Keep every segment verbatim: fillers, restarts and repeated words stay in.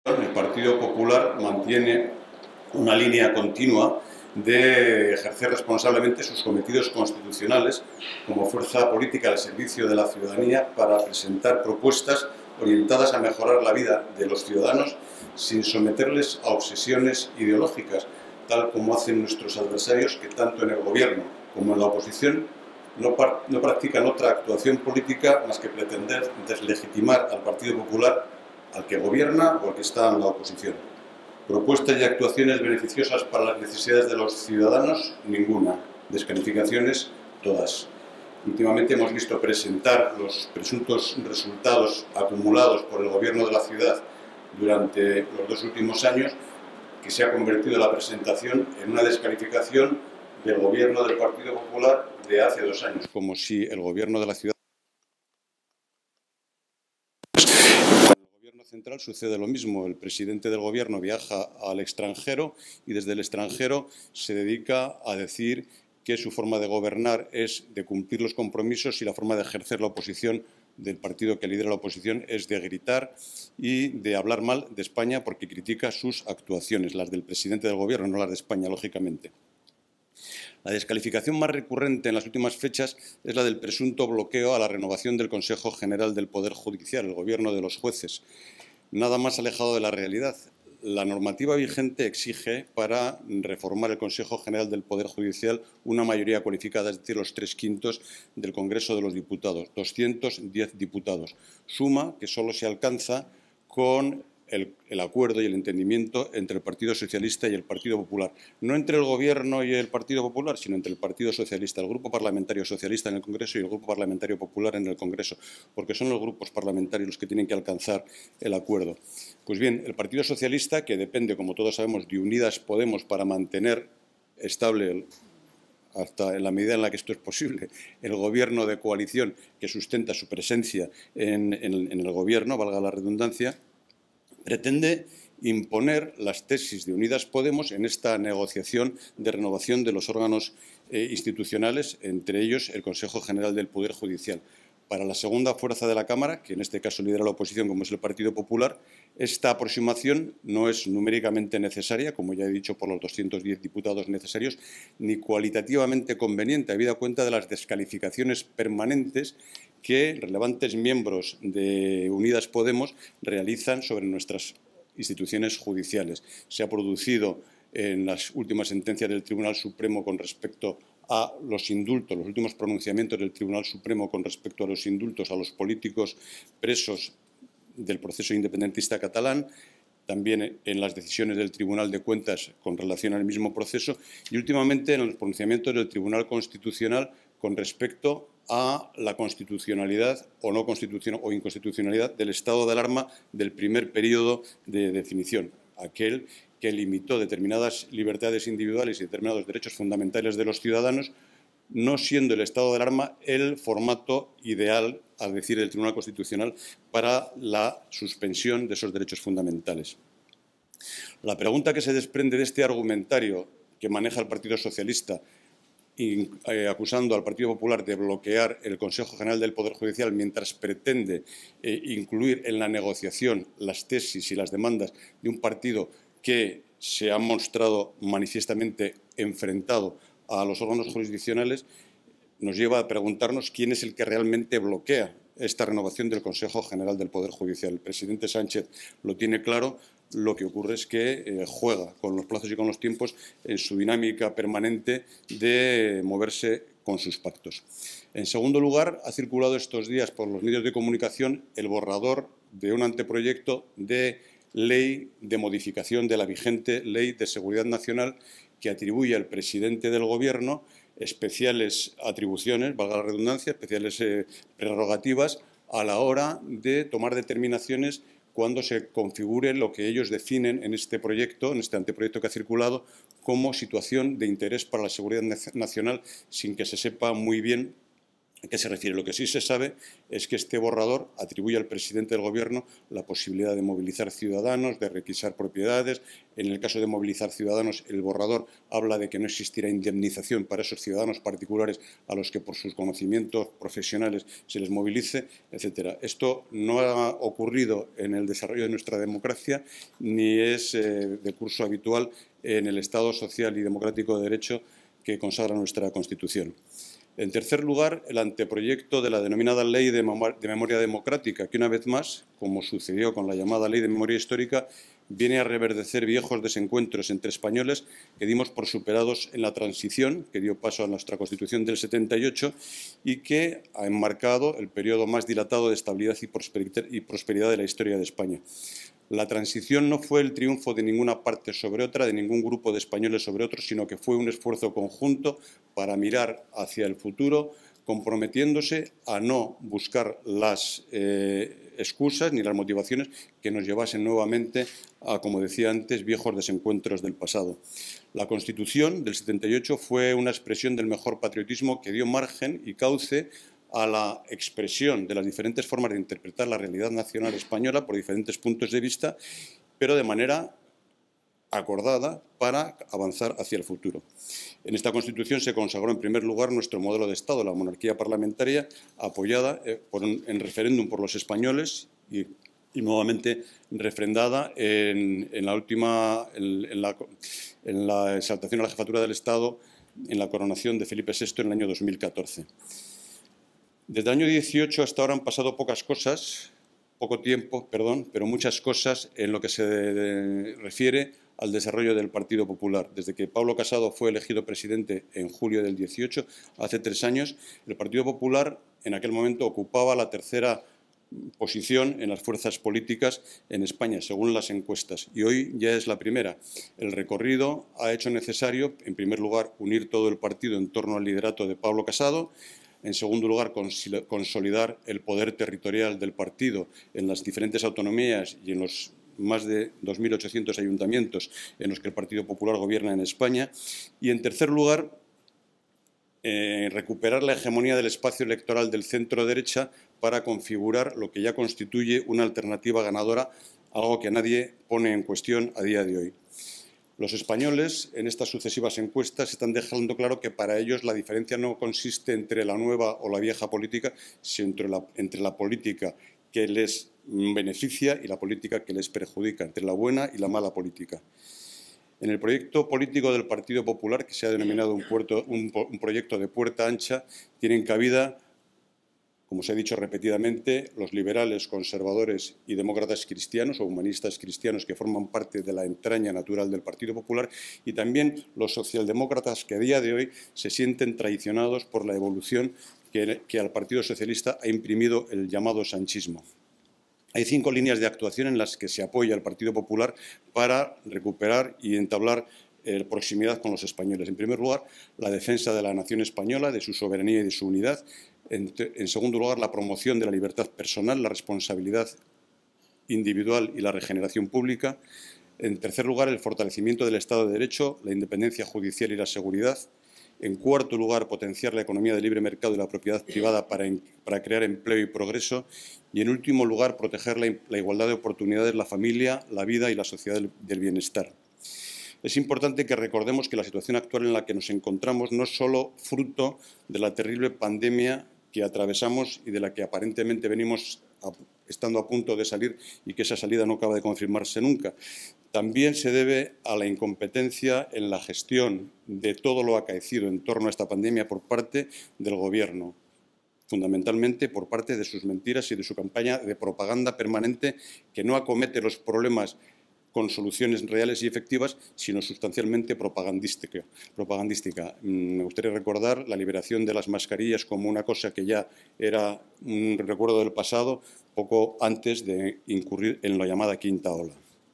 El Partido Popular mantiene una línea continua de ejercer responsablemente sus cometidos constitucionales como fuerza política al servicio de la ciudadanía para presentar propuestas orientadas a mejorar la vida de los ciudadanos sin someterles a obsesiones ideológicas, tal como hacen nuestros adversarios que tanto en el gobierno como en la oposición no, no practican otra actuación política más que pretender deslegitimar al Partido Popular, al que gobierna o al que está en la oposición. Propuestas y actuaciones beneficiosas para las necesidades de los ciudadanos, ninguna. Descalificaciones, todas. Últimamente hemos visto presentar los presuntos resultados acumulados por el gobierno de la ciudad durante los dos últimos años, que se ha convertido la presentación en una descalificación del gobierno del Partido Popular de hace dos años, como si el gobierno de la ciudad... Central sucede lo mismo. El presidente del gobierno viaja al extranjero y desde el extranjero se dedica a decir que su forma de gobernar es de cumplir los compromisos y la forma de ejercer la oposición del partido que lidera la oposición es de gritar y de hablar mal de España porque critica sus actuaciones, las del presidente del gobierno, no las de España, lógicamente. La descalificación más recurrente en las últimas fechas es la del presunto bloqueo a la renovación del Consejo General del Poder Judicial, el gobierno de los jueces. Nada más alejado de la realidad. La normativa vigente exige, para reformar el Consejo General del Poder Judicial, una mayoría cualificada, es decir, los tres quintos del Congreso de los Diputados, doscientos diez diputados. Suma que solo se alcanza con el, el acuerdo y el entendimiento entre el Partido Socialista y el Partido Popular. No entre el Gobierno y el Partido Popular, sino entre el Partido Socialista, el Grupo Parlamentario Socialista en el Congreso y el Grupo Parlamentario Popular en el Congreso, porque son los grupos parlamentarios los que tienen que alcanzar el acuerdo. Pues bien, el Partido Socialista, que depende, como todos sabemos, de Unidas Podemos para mantener estable el, hasta en la medida en la que esto es posible, el gobierno de coalición que sustenta su presencia en, en, en el gobierno, valga la redundancia, pretende imponer las tesis de Unidas Podemos en esta negociación de renovación de los órganos eh, institucionales, entre ellos el Consejo General del Poder Judicial. Para la segunda fuerza de la Cámara, que en este caso lidera la oposición, como es el Partido Popular, esta aproximación no es numéricamente necesaria, como ya he dicho, por los doscientos diez diputados necesarios, ni cualitativamente conveniente, habida cuenta de las descalificaciones permanentes que relevantes miembros de Unidas Podemos realizan sobre nuestras instituciones judiciales. Se ha producido en las últimas sentencias del Tribunal Supremo con respecto a los indultos, los últimos pronunciamientos del Tribunal Supremo con respecto a los indultos a los políticos presos del proceso independentista catalán, también en las decisiones del Tribunal de Cuentas con relación al mismo proceso y últimamente en los pronunciamientos del Tribunal Constitucional con respecto a la constitucionalidad o no constitucional o inconstitucionalidad del estado de alarma del primer periodo de definición, aquel que limitó determinadas libertades individuales y determinados derechos fundamentales de los ciudadanos, no siendo el estado de alarma el formato ideal, al decir el Tribunal Constitucional, para la suspensión de esos derechos fundamentales. La pregunta que se desprende de este argumentario que maneja el Partido Socialista, Eh, acusando al Partido Popular de bloquear el Consejo General del Poder Judicial mientras pretende eh, incluir en la negociación las tesis y las demandas de un partido que se ha mostrado manifiestamente enfrentado a los órganos jurisdiccionales, nos lleva a preguntarnos quién es el que realmente bloquea esta renovación del Consejo General del Poder Judicial. El presidente Sánchez lo tiene claro. Lo que ocurre es que eh, juega con los plazos y con los tiempos en su dinámica permanente de moverse con sus pactos. En segundo lugar, ha circulado estos días por los medios de comunicación el borrador de un anteproyecto de ley de modificación de la vigente Ley de Seguridad Nacional que atribuye al presidente del Gobierno especiales atribuciones, valga la redundancia, especiales eh, prerrogativas a la hora de tomar determinaciones cuando se configure lo que ellos definen en este proyecto, en este anteproyecto que ha circulado, como situación de interés para la seguridad nacional, sin que se sepa muy bien ¿A qué se refiere? Lo que sí se sabe es que este borrador atribuye al presidente del Gobierno la posibilidad de movilizar ciudadanos, de requisar propiedades. En el caso de movilizar ciudadanos, el borrador habla de que no existirá indemnización para esos ciudadanos particulares a los que por sus conocimientos profesionales se les movilice, etcétera. Esto no ha ocurrido en el desarrollo de nuestra democracia ni es eh, de curso habitual en el Estado social y democrático de derecho que consagra nuestra Constitución. En tercer lugar, el anteproyecto de la denominada Ley de Memoria Democrática, que una vez más, como sucedió con la llamada Ley de Memoria Histórica, viene a reverdecer viejos desencuentros entre españoles que dimos por superados en la transición, que dio paso a nuestra Constitución del setenta y ocho y que ha enmarcado el periodo más dilatado de estabilidad y prosperidad de la historia de España. La transición no fue el triunfo de ninguna parte sobre otra, de ningún grupo de españoles sobre otros, sino que fue un esfuerzo conjunto para mirar hacia el futuro, comprometiéndose a no buscar las eh, excusas ni las motivaciones que nos llevasen nuevamente a, como decía antes, viejos desencuentros del pasado. La Constitución del setenta y ocho fue una expresión del mejor patriotismo que dio margen y cauce a la expresión de las diferentes formas de interpretar la realidad nacional española por diferentes puntos de vista, pero de manera acordada para avanzar hacia el futuro. En esta Constitución se consagró en primer lugar nuestro modelo de Estado, la monarquía parlamentaria, apoyada eh, por un, en referéndum por los españoles y, y nuevamente refrendada en, en la última, en, en, la, en la exaltación a la jefatura del Estado en la coronación de Felipe sexto en el año dos mil catorce. Desde el año dieciocho hasta ahora han pasado pocas cosas, poco tiempo, perdón, pero muchas cosas en lo que se refiere al desarrollo del Partido Popular. Desde que Pablo Casado fue elegido presidente en julio del dieciocho, hace tres años, el Partido Popular en aquel momento ocupaba la tercera posición en las fuerzas políticas en España, según las encuestas, y hoy ya es la primera. El recorrido ha hecho necesario, en primer lugar, unir todo el partido en torno al liderato de Pablo Casado. En segundo lugar, consolidar el poder territorial del partido en las diferentes autonomías y en los más de dos mil ochocientos ayuntamientos en los que el Partido Popular gobierna en España. Y, en tercer lugar, eh, recuperar la hegemonía del espacio electoral del centro-derecha para configurar lo que ya constituye una alternativa ganadora, algo que nadie pone en cuestión a día de hoy. Los españoles, en estas sucesivas encuestas, están dejando claro que para ellos la diferencia no consiste entre la nueva o la vieja política, sino entre la, entre la política que les beneficia y la política que les perjudica, entre la buena y la mala política. En el proyecto político del Partido Popular, que se ha denominado un, puerto, un, un proyecto de puerta ancha, tienen cabida, como se ha dicho repetidamente, los liberales, conservadores y demócratas cristianos o humanistas cristianos que forman parte de la entraña natural del Partido Popular y también los socialdemócratas que a día de hoy se sienten traicionados por la evolución que, que al Partido Socialista ha imprimido el llamado sanchismo. Hay cinco líneas de actuación en las que se apoya al Partido Popular para recuperar y entablar eh, proximidad con los españoles. En primer lugar, la defensa de la nación española, de su soberanía y de su unidad. En, en segundo lugar, la promoción de la libertad personal, la responsabilidad individual y la regeneración pública. En tercer lugar, el fortalecimiento del Estado de Derecho, la independencia judicial y la seguridad. En cuarto lugar, potenciar la economía de libre mercado y la propiedad privada para, para crear empleo y progreso. Y, en último lugar, proteger la, la igualdad de oportunidades, la familia, la vida y la sociedad del, del bienestar. Es importante que recordemos que la situación actual en la que nos encontramos no es solo fruto de la terrible pandemia que atravesamos y de la que aparentemente venimos a, estando a punto de salir y que esa salida no acaba de confirmarse nunca. También se debe a la incompetencia en la gestión de todo lo acaecido en torno a esta pandemia por parte del Gobierno, fundamentalmente por parte de sus mentiras y de su campaña de propaganda permanente que no acomete los problemas con soluciones reales y efectivas, sino sustancialmente propagandística. propagandística. Me gustaría recordar la liberación de las mascarillas como una cosa que ya era un recuerdo del pasado, poco antes de incurrir en la llamada quinta ola.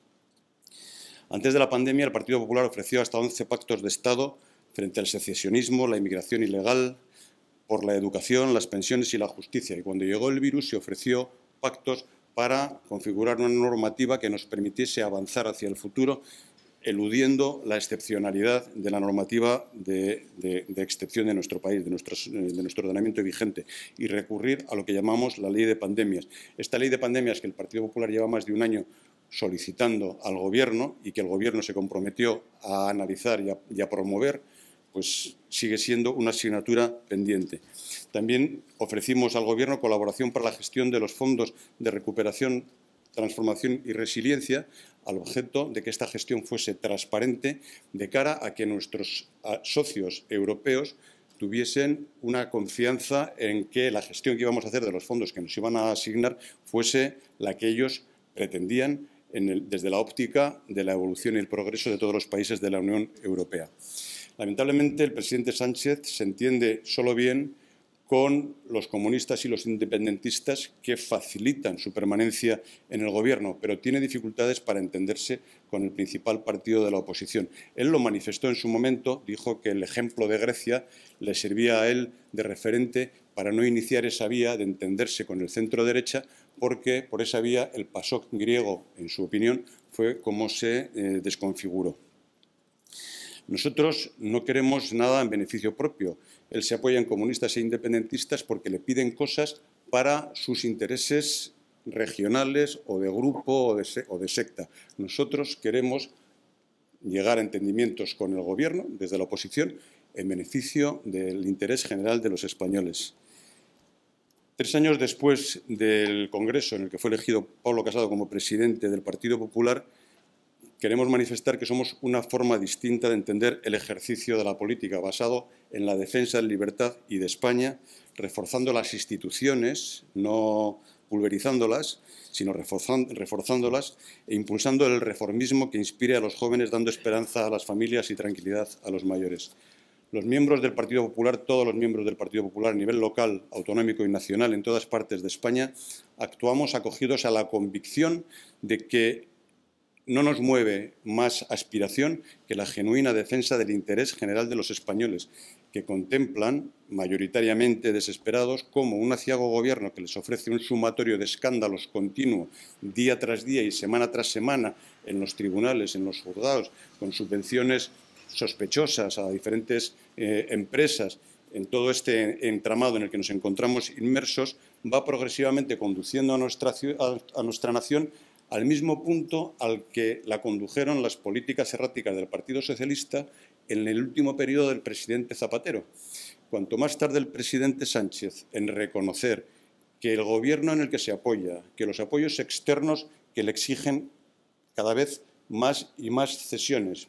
Antes de la pandemia, el Partido Popular ofreció hasta once pactos de Estado frente al secesionismo, la inmigración ilegal, por la educación, las pensiones y la justicia. Y cuando llegó el virus se ofreció pactos para configurar una normativa que nos permitiese avanzar hacia el futuro eludiendo la excepcionalidad de la normativa de, de, de excepción de nuestro país, de, nuestros, de nuestro ordenamiento vigente, y recurrir a lo que llamamos la ley de pandemias. Esta ley de pandemias que el Partido Popular lleva más de un año solicitando al Gobierno y que el Gobierno se comprometió a analizar y a, y a promover, pues sigue siendo una asignatura pendiente. También ofrecimos al Gobierno colaboración para la gestión de los fondos de recuperación, transformación y resiliencia, al objeto de que esta gestión fuese transparente de cara a que nuestros socios europeos tuviesen una confianza en que la gestión que íbamos a hacer de los fondos que nos iban a asignar fuese la que ellos pretendían en el, desde la óptica de la evolución y el progreso de todos los países de la Unión Europea. Lamentablemente, el presidente Sánchez se entiende solo bien con los comunistas y los independentistas que facilitan su permanencia en el Gobierno, pero tiene dificultades para entenderse con el principal partido de la oposición. Él lo manifestó en su momento, dijo que el ejemplo de Grecia le servía a él de referente para no iniciar esa vía de entenderse con el centro-derecha, porque por esa vía el PASOK griego, en su opinión, fue como se eh, desconfiguró. Nosotros no queremos nada en beneficio propio. Él se apoya en comunistas e independentistas porque le piden cosas para sus intereses regionales o de grupo o de, o de secta. Nosotros queremos llegar a entendimientos con el Gobierno, desde la oposición, en beneficio del interés general de los españoles. Tres años después del Congreso en el que fue elegido Pablo Casado como presidente del Partido Popular, queremos manifestar que somos una forma distinta de entender el ejercicio de la política, basado en la defensa de la libertad y de España, reforzando las instituciones, no pulverizándolas, sino reforzándolas e impulsando el reformismo que inspire a los jóvenes, dando esperanza a las familias y tranquilidad a los mayores. Los miembros del Partido Popular, todos los miembros del Partido Popular a nivel local, autonómico y nacional en todas partes de España, actuamos acogidos a la convicción de que no nos mueve más aspiración que la genuina defensa del interés general de los españoles, que contemplan, mayoritariamente desesperados, cómo un aciago Gobierno que les ofrece un sumatorio de escándalos continuo, día tras día y semana tras semana, en los tribunales, en los juzgados, con subvenciones sospechosas a diferentes eh, empresas, en todo este entramado en el que nos encontramos inmersos, va progresivamente conduciendo a nuestra, a, a nuestra nación al mismo punto al que la condujeron las políticas erráticas del Partido Socialista en el último periodo del presidente Zapatero. Cuanto más tarde el presidente Sánchez en reconocer que el Gobierno en el que se apoya, que los apoyos externos que le exigen cada vez más y más cesiones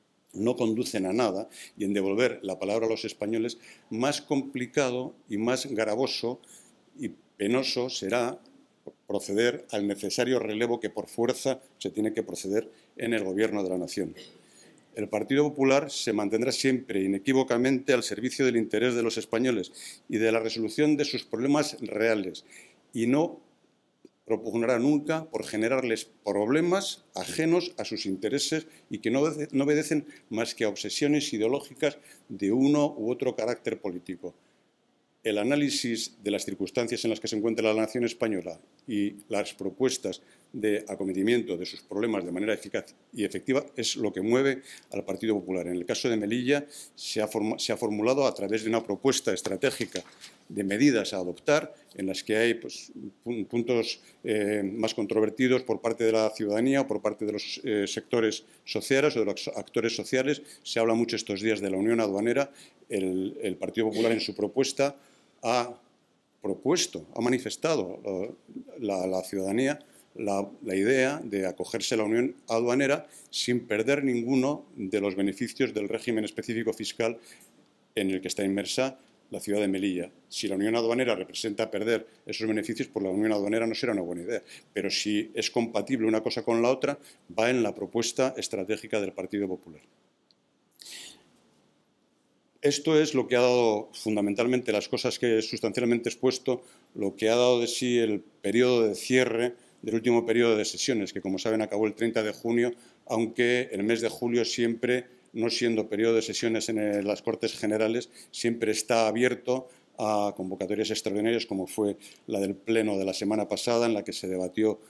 no conducen a nada, y en devolver la palabra a los españoles, más complicado y más gravoso y penoso será proceder al necesario relevo que por fuerza se tiene que proceder en el Gobierno de la Nación. El Partido Popular se mantendrá siempre inequívocamente al servicio del interés de los españoles y de la resolución de sus problemas reales, y no propugnará nunca por generarles problemas ajenos a sus intereses y que no, no obedecen más que a obsesiones ideológicas de uno u otro carácter político. El análisis de las circunstancias en las que se encuentra la nación española y las propuestas de acometimiento de sus problemas de manera eficaz y efectiva es lo que mueve al Partido Popular. En el caso de Melilla se ha, se ha formulado a través de una propuesta estratégica de medidas a adoptar, en las que hay pues, puntos eh, más controvertidos por parte de la ciudadanía o por parte de los eh, sectores sociales o de los actores sociales. Se habla mucho estos días de la Unión Aduanera. El, el Partido Popular en su propuesta ha propuesto, ha manifestado la, la ciudadanía la, la idea de acogerse a la Unión Aduanera sin perder ninguno de los beneficios del régimen específico fiscal en el que está inmersa la ciudad de Melilla. Si la Unión Aduanera representa perder esos beneficios, pues la Unión Aduanera no será una buena idea. Pero si es compatible una cosa con la otra, va en la propuesta estratégica del Partido Popular. Esto es lo que ha dado fundamentalmente las cosas que sustancialmente he expuesto, lo que ha dado de sí el periodo de cierre del último periodo de sesiones, que como saben acabó el treinta de junio, aunque el mes de julio siempre, no siendo periodo de sesiones en las Cortes Generales, siempre está abierto a convocatorias extraordinarias, como fue la del Pleno de la semana pasada, en la que se debatió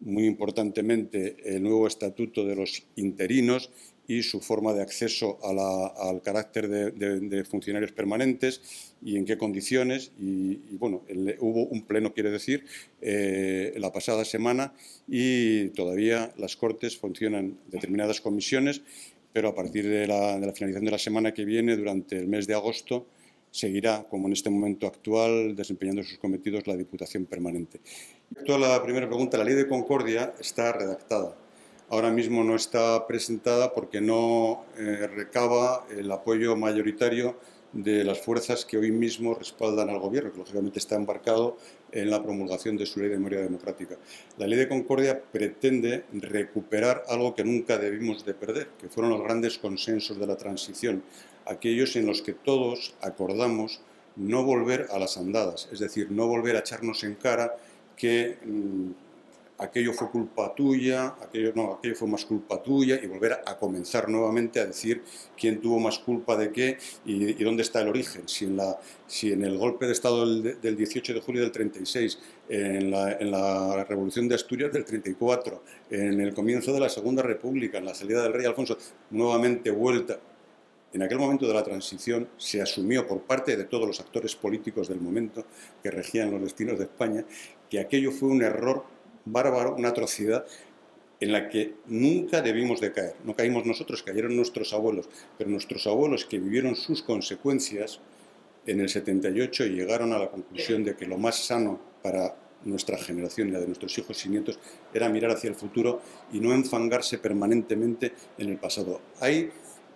muy importantemente el nuevo estatuto de los interinos y su forma de acceso a la, al carácter de, de, de funcionarios permanentes y en qué condiciones. Y, y bueno, el, hubo un pleno, quiere decir, eh, la pasada semana y todavía las Cortes funcionan determinadas comisiones, pero a partir de la, de la finalización de la semana que viene, durante el mes de agosto, seguirá, como en este momento actual, desempeñando sus cometidos la Diputación Permanente. Respecto a la primera pregunta, la Ley de Concordia está redactada. Ahora mismo no está presentada porque no eh, recaba el apoyo mayoritario de las fuerzas que hoy mismo respaldan al Gobierno, que lógicamente está embarcado en la promulgación de su Ley de Memoria Democrática. La Ley de Concordia pretende recuperar algo que nunca debimos de perder, que fueron los grandes consensos de la transición, aquellos en los que todos acordamos no volver a las andadas, es decir, no volver a echarnos en cara que mmm, aquello fue culpa tuya, aquello, no, aquello fue más culpa tuya, y volver a comenzar nuevamente a decir quién tuvo más culpa de qué y, y dónde está el origen. Si en, la, si en el golpe de Estado del, del dieciocho de julio del treinta y seis, en la, en la Revolución de Asturias del treinta y cuatro, en el comienzo de la Segunda República, en la salida del rey Alfonso, nuevamente vuelta. En aquel momento de la transición se asumió por parte de todos los actores políticos del momento que regían los destinos de España que aquello fue un error bárbaro, una atrocidad en la que nunca debimos de caer. No caímos nosotros, cayeron nuestros abuelos, pero nuestros abuelos que vivieron sus consecuencias en el setenta y ocho y llegaron a la conclusión de que lo más sano para nuestra generación y la de nuestros hijos y nietos era mirar hacia el futuro y no enfangarse permanentemente en el pasado. Hay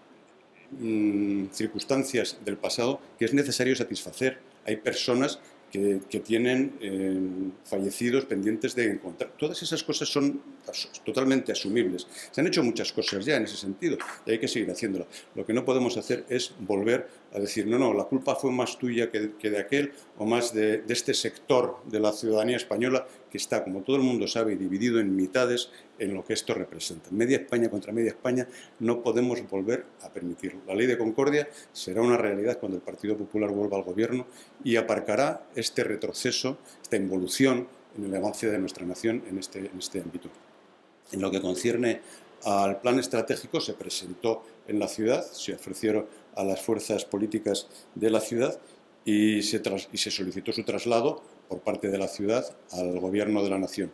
mmm, circunstancias del pasado que es necesario satisfacer. Hay personas Que, que tienen eh, fallecidos pendientes de encontrar. Todas esas cosas son totalmente asumibles. Se han hecho muchas cosas ya en ese sentido y hay que seguir haciéndolo. Lo que no podemos hacer es volver a decir, no, no, la culpa fue más tuya que, que de aquel o más de, de este sector de la ciudadanía española que está, como todo el mundo sabe, dividido en mitades en lo que esto representa. Media España contra media España no podemos volver a permitirlo. La Ley de Concordia será una realidad cuando el Partido Popular vuelva al Gobierno y aparcará este retroceso, esta involución en el avance de nuestra nación en este, en este ámbito. En lo que concierne al plan estratégico, se presentó en la ciudad, se ofrecieron a las fuerzas políticas de la ciudad y se, tras, y se solicitó su traslado por parte de la ciudad al Gobierno de la Nación.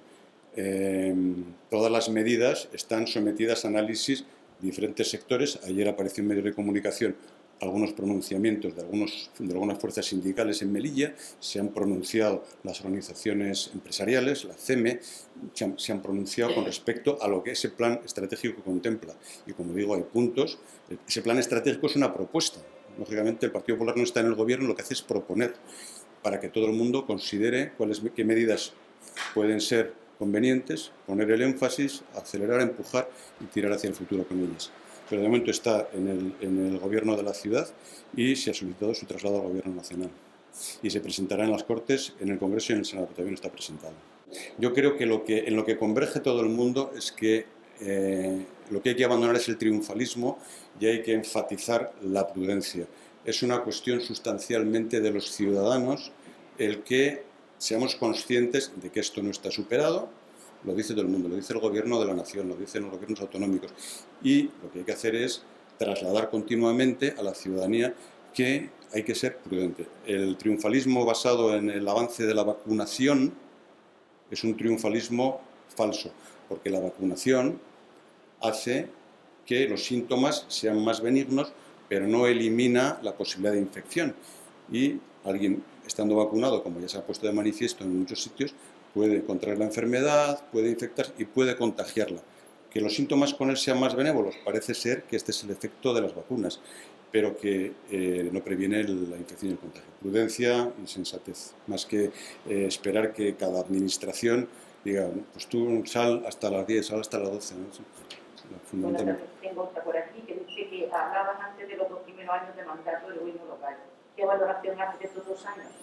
Eh, todas las medidas están sometidas a análisis de diferentes sectores. Ayer apareció en medios de comunicación algunos pronunciamientos de, algunos, de algunas fuerzas sindicales en Melilla, se han pronunciado las organizaciones empresariales, la C E M E, se han, se han pronunciado con respecto a lo que ese plan estratégico contempla. Y como digo, hay puntos. Ese plan estratégico es una propuesta. Lógicamente, el Partido Popular no está en el Gobierno, lo que hace es proponer para que todo el mundo considere cuáles, qué medidas pueden ser convenientes, poner el énfasis, acelerar, empujar y tirar hacia el futuro con ellas. Pero de momento está en el, en el Gobierno de la ciudad y se ha solicitado su traslado al Gobierno nacional. Y se presentará en las Cortes, en el Congreso y en el Senado, que todavía no está presentado. Yo creo que, lo que en lo que converge todo el mundo es que eh, lo que hay que abandonar es el triunfalismo y hay que enfatizar la prudencia. Es una cuestión sustancialmente de los ciudadanos el que seamos conscientes de que esto no está superado. Lo dice todo el mundo, lo dice el Gobierno de la Nación, lo dicen los gobiernos autonómicos. Y lo que hay que hacer es trasladar continuamente a la ciudadanía que hay que ser prudente. El triunfalismo basado en el avance de la vacunación es un triunfalismo falso, porque la vacunación hace que los síntomas sean más benignos, pero no elimina la posibilidad de infección. Y alguien estando vacunado, como ya se ha puesto de manifiesto en muchos sitios, puede contraer la enfermedad, puede infectar y puede contagiarla. Que los síntomas con él sean más benévolos, parece ser que este es el efecto de las vacunas, pero que eh, no previene la infección y el contagio. Prudencia y sensatez, más que eh, esperar que cada administración diga, pues tú sal hasta las diez, sal hasta las doce. ¿No? Bueno, tengo otra por aquí, que dice que hablabas antes de los dos primeros años de mandato del gobierno local. ¿Qué valoración haces de estos dos años?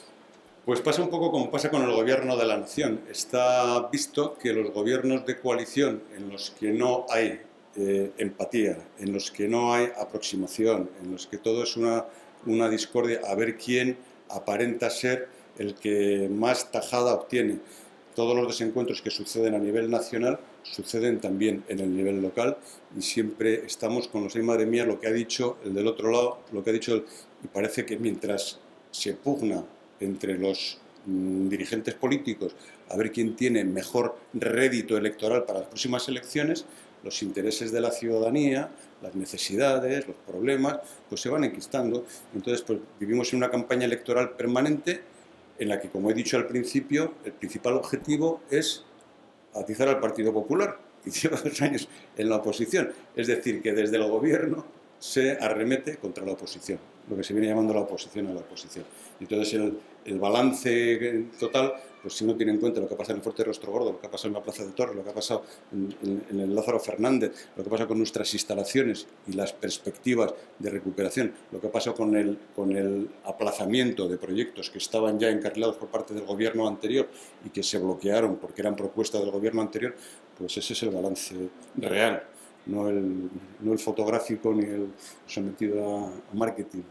Pues pasa un poco como pasa con el Gobierno de la Nación. Está visto que los gobiernos de coalición en los que no hay eh, empatía, en los que no hay aproximación, en los que todo es una, una discordia, a ver quién aparenta ser el que más tajada obtiene. todos los desencuentros que suceden a nivel nacional suceden también en el nivel local y siempre estamos con los, ay madre mía, lo que ha dicho el del otro lado, lo que ha dicho el... Y parece que mientras se pugna entre los mmm, dirigentes políticos a ver quién tiene mejor rédito electoral para las próximas elecciones, los intereses de la ciudadanía, las necesidades, los problemas, pues se van enquistando. Entonces, pues vivimos en una campaña electoral permanente en la que, como he dicho al principio, el principal objetivo es atizar al Partido Popular, y lleva dos años en la oposición. Es decir, que desde el gobierno se arremete contra la oposición, lo que se viene llamando la oposición a la oposición. Entonces, el, el balance total, pues si uno tiene en cuenta lo que pasa en el Fuerte Rostro Gordo, lo que ha pasado en la Plaza de Toros, lo que ha pasado en, en, en el Lázaro Fernández, lo que pasa con nuestras instalaciones y las perspectivas de recuperación, lo que ha pasado con el, con el aplazamiento de proyectos que estaban ya encarrilados por parte del gobierno anterior y que se bloquearon porque eran propuestas del gobierno anterior, pues ese es el balance real. No el, no el fotográfico ni el sometido a, a marketing.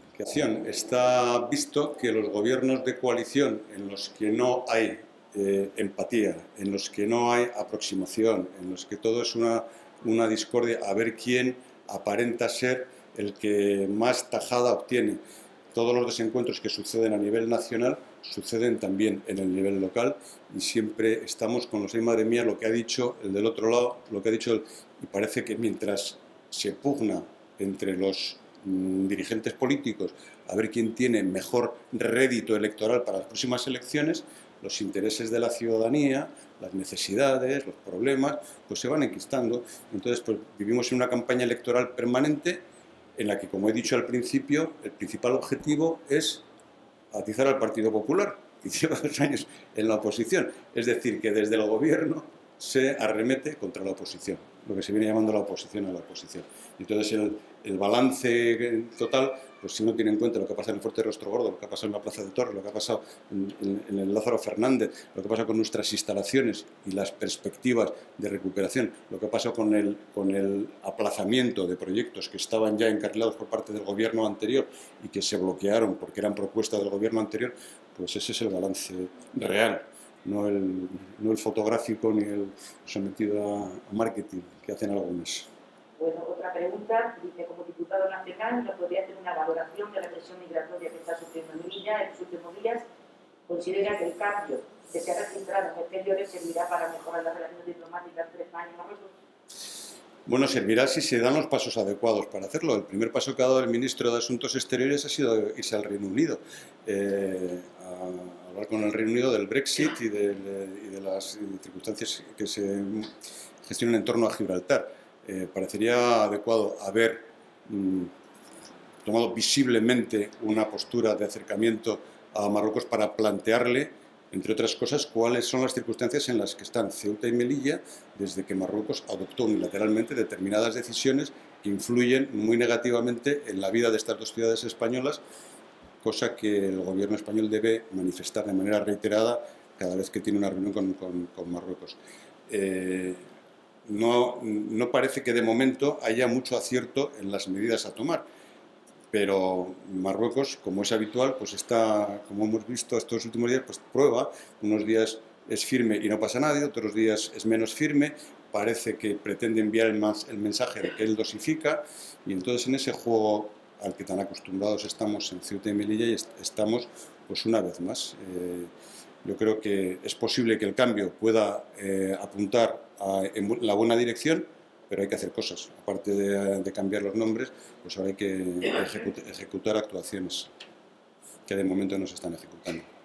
Está visto que los gobiernos de coalición en los que no hay eh, empatía, en los que no hay aproximación, en los que todo es una, una discordia, a ver quién aparenta ser el que más tajada obtiene. Todos los desencuentros que suceden a nivel nacional suceden también en el nivel local y siempre estamos con los, ay madre mía, lo que ha dicho el del otro lado, lo que ha dicho el... Y parece que mientras se pugna entre los mmm, dirigentes políticos a ver quién tiene mejor rédito electoral para las próximas elecciones, los intereses de la ciudadanía, las necesidades, los problemas, pues se van enquistando. Entonces, pues vivimos en una campaña electoral permanente en la que, como he dicho al principio, el principal objetivo es atizar al Partido Popular, y lleva dos años en la oposición. Es decir, que desde el gobierno se arremete contra la oposición, lo que se viene llamando la oposición a la oposición. Entonces, el, el balance total, pues si uno tiene en cuenta lo que pasa en el Fuerte Rostro Gordo, lo que ha pasado en la Plaza de Toros, lo que ha pasado en, en, en el Lázaro Fernández, lo que pasa con nuestras instalaciones y las perspectivas de recuperación, lo que ha pasado con el, con el aplazamiento de proyectos que estaban ya encarrilados por parte del gobierno anterior y que se bloquearon porque eran propuestas del gobierno anterior, pues ese es el balance real. No el, no el fotográfico ni el sometido a, a marketing que hacen algunos. Bueno, otra pregunta, dice, como diputado nacional, ¿nos podría hacer una valoración de la presión migratoria que está sufriendo Melilla en los últimos días? ¿Considera que el cambio que se ha registrado en exteriores servirá para mejorar las relaciones diplomáticas entre España y Marruecos? Bueno, servirá si se dan los pasos adecuados para hacerlo. El primer paso que ha dado el ministro de Asuntos Exteriores ha sido irse al Reino Unido, eh, a hablar con el Reino Unido del Brexit y de, y de las circunstancias que se gestionan en torno a Gibraltar. Eh, parecería adecuado haber mm, tomado visiblemente una postura de acercamiento a Marruecos para plantearle, entre otras cosas, cuáles son las circunstancias en las que están Ceuta y Melilla desde que Marruecos adoptó unilateralmente determinadas decisiones que influyen muy negativamente en la vida de estas dos ciudades españolas, cosa que el gobierno español debe manifestar de manera reiterada cada vez que tiene una reunión con, con, con Marruecos. Eh, no, no parece que de momento haya mucho acierto en las medidas a tomar, pero Marruecos, como es habitual, pues está, como hemos visto estos últimos días, pues prueba. Unos días es firme y no pasa nada, otros días es menos firme, parece que pretende enviar el, más, el mensaje de que él dosifica, y entonces en ese juego al que tan acostumbrados estamos en Ceuta y Melilla, y estamos pues una vez más. Eh, yo creo que es posible que el cambio pueda eh, apuntar a, en la buena dirección, pero hay que hacer cosas. Aparte de, de cambiar los nombres, pues ahora hay que ejecutar, ejecutar actuaciones que de momento no se están ejecutando.